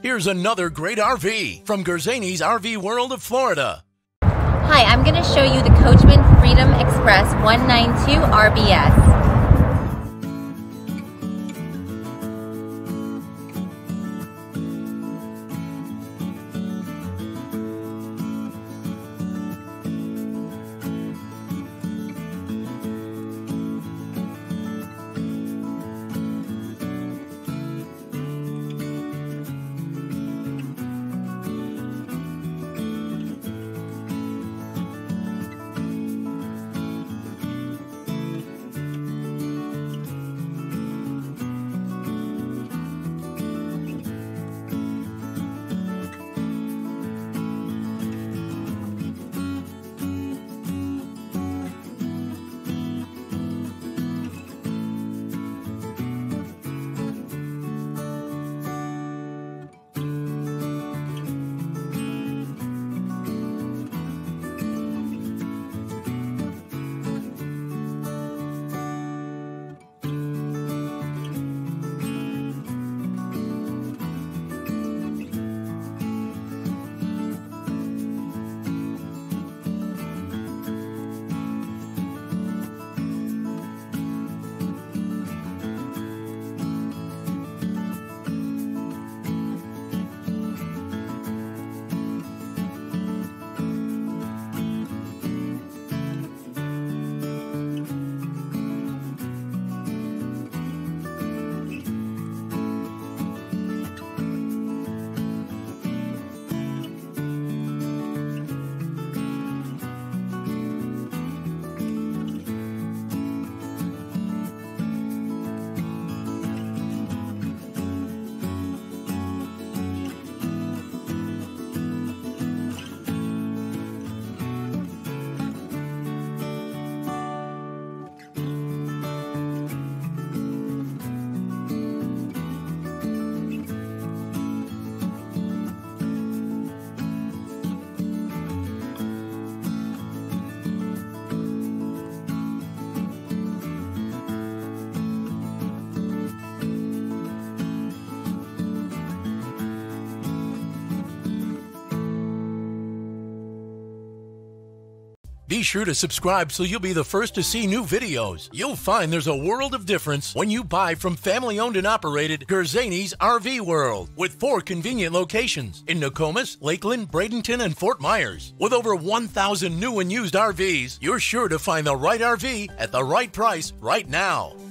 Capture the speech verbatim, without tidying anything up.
Here's another great R V from Gerzeny's R V World of Florida. Hi, I'm going to show you the Coachmen-Freedom Express one ninety-two R B S. Be sure to subscribe so you'll be the first to see new videos. You'll find there's a world of difference when you buy from family-owned and operated Gerzeny's R V World, with four convenient locations in Nokomis, Lakeland, Bradenton, and Fort Meyers. With over one thousand new and used R Vs, you're sure to find the right R V at the right price right now.